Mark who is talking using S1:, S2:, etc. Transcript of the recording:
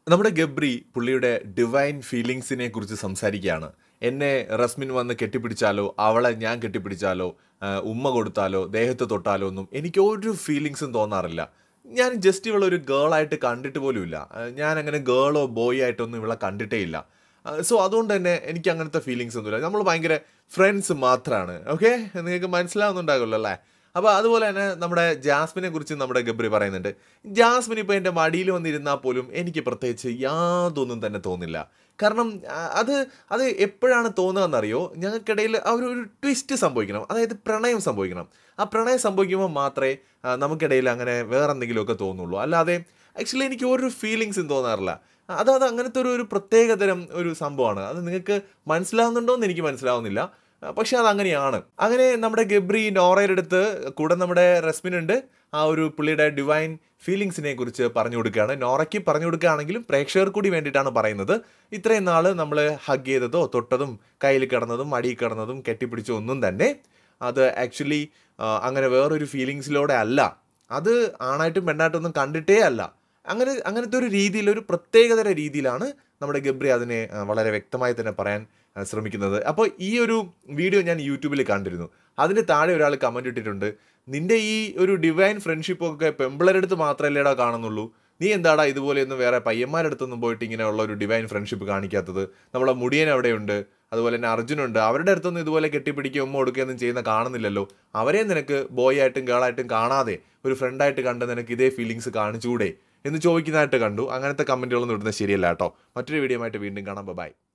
S1: നമ്മുടെ ഗബ്രി പുള്ളിയുടെ ഡിവൈൻ ഫീലിങ്സിനെ കുറിച്ച് സംസാരിക്കുകയാണ്. എന്നെ റസ്മിൻ വന്ന് കെട്ടിപ്പിടിച്ചാലോ, അവളെ ഞാൻ കെട്ടിപ്പിടിച്ചാലോ, ഉമ്മ കൊടുത്താലോ, ദേഹത്ത് തൊട്ടാലോ ഒന്നും എനിക്ക് ഒരു ഫീലിങ്സും തോന്നാറില്ല. ഞാൻ ജസ്റ്റ് ഇവളൊരു ഗേളായിട്ട് കണ്ടിട്ട് പോലുമില്ല. ഞാൻ അങ്ങനെ ഗേളോ ബോയ് ആയിട്ടൊന്നും ഇവളെ കണ്ടിട്ടേ ഇല്ല. സോ അതുകൊണ്ട് തന്നെ എനിക്ക് അങ്ങനത്തെ ഫീലിങ്സ് ഒന്നുമില്ല. നമ്മൾ ഭയങ്കര ഫ്രണ്ട്സ് മാത്രമാണ്. ഓക്കെ, നിങ്ങൾക്ക് മനസ്സിലാവുന്നുണ്ടാകുമല്ലോ അല്ലേ? അപ്പോൾ അതുപോലെ തന്നെ നമ്മുടെ ജാസ്മിനെ കുറിച്ച് നമ്മുടെ ഗബ്രി പറയുന്നുണ്ട്. ജാസ്മിൻ ഇപ്പോൾ എൻ്റെ മടിയിൽ വന്നിരുന്നാൽ പോലും എനിക്ക് പ്രത്യേകിച്ച് യാതൊന്നും തന്നെ തോന്നില്ല. കാരണം അത് അത് എപ്പോഴാണ് തോന്നുകയെന്നറിയോ, ഞങ്ങൾക്കിടയിൽ ആ ഒരു ട്വിസ്റ്റ് സംഭവിക്കണം, അതായത് പ്രണയം സംഭവിക്കണം. ആ പ്രണയം സംഭവിക്കുമ്പോൾ മാത്രമേ നമുക്കിടയിൽ അങ്ങനെ വേറെ എന്തെങ്കിലുമൊക്കെ തോന്നുള്ളൂ. അല്ലാതെ ആക്ച്വലി എനിക്ക് ഒരു ഫീലിങ്സും തോന്നാറില്ല. അത് അങ്ങനത്തെ ഒരു പ്രത്യേകതരം ഒരു സംഭവമാണ്. അത് നിങ്ങൾക്ക് മനസ്സിലാവുന്നുണ്ടോ എന്ന് എനിക്ക് മനസ്സിലാവുന്നില്ല. പക്ഷെ അതങ്ങനെയാണ്. അങ്ങനെ നമ്മുടെ ഗബ്രി നോറയുടെ അടുത്ത് കൂടെ നമ്മുടെ റസ്മിനുണ്ട്. ആ ഒരു പുള്ളിയുടെ ഡിവൈൻ ഫീലിങ്സിനെ കുറിച്ച് പറഞ്ഞു കൊടുക്കുകയാണ്. നോറയ്ക്ക് പറഞ്ഞു കൊടുക്കുകയാണെങ്കിലും പ്രേക്ഷകർ കൂടി വേണ്ടിയിട്ടാണ് പറയുന്നത്. ഇത്രയും നാൾ നമ്മൾ ഹഗ് ചെയ്തതോ തൊട്ടതും കയ്യിൽ കിടന്നതും മടിയിൽ കിടന്നതും കെട്ടിപ്പിടിച്ചോ ഒന്നും തന്നെ അത് ആക്ച്വലി അങ്ങനെ വേറൊരു ഫീലിങ്സിലൂടെ അല്ല. അത് ആണായിട്ടും പെണ്ണായിട്ടൊന്നും കണ്ടിട്ടേ അല്ല. അങ്ങനത്തെ ഒരു രീതിയിൽ, ഒരു പ്രത്യേകതര രീതിയിലാണ് നമ്മുടെ ഗബ്രി അതിനെ വളരെ വ്യക്തമായി തന്നെ പറയാൻ ശ്രമിക്കുന്നത്. അപ്പോൾ ഈ ഒരു വീഡിയോ ഞാൻ യൂട്യൂബിൽ കണ്ടിരുന്നു. അതിന് താഴെ ഒരാൾ കമൻറ്റ് ഇട്ടിട്ടുണ്ട്, നിൻ്റെ ഈ ഒരു ഡിവൈൻ ഫ്രണ്ട്ഷിപ്പൊക്കെ പെമ്പിളരുടെ അടുത്ത് മാത്രമല്ലേടാ കാണുന്നുള്ളൂ, നീ എന്താടാ ഇതുപോലെയൊന്നും വേറെ പയ്യന്മാരുടെ അടുത്തൊന്നും പോയിട്ട് ഇങ്ങനെയുള്ള ഒരു ഡിവൈൻ ഫ്രണ്ട്ഷിപ്പ് കാണിക്കാത്തത്? നമ്മളെ മുടിയൻ അവിടെയുണ്ട്, അതുപോലെ തന്നെ അർജുനുണ്ട്, അവരുടെ അടുത്തൊന്നും ഇതുപോലെ കെട്ടിപ്പിടിക്കുക ഉമ്മ കൊടുക്കുകയൊന്നും ചെയ്യുന്ന കാണുന്നില്ലല്ലോ. അവരെ നിനക്ക് ബോയ് ആയിട്ടും ഗേളായിട്ടും കാണാതെ ഒരു ഫ്രണ്ടായിട്ട് കണ്ട് നിനക്ക് ഇതേ ഫീലിങ്സ് കാണിച്ചുകൂടെ എന്ന് ചോദിക്കുന്നതായിട്ട് കണ്ടു. അങ്ങനത്തെ കമൻറ്റുകളൊന്നും ഇടുന്നത് ശരിയല്ല കേട്ടോ. മറ്റൊരു വീഡിയോ ആയിട്ട് വീണ്ടും കാണാം. ബൈ.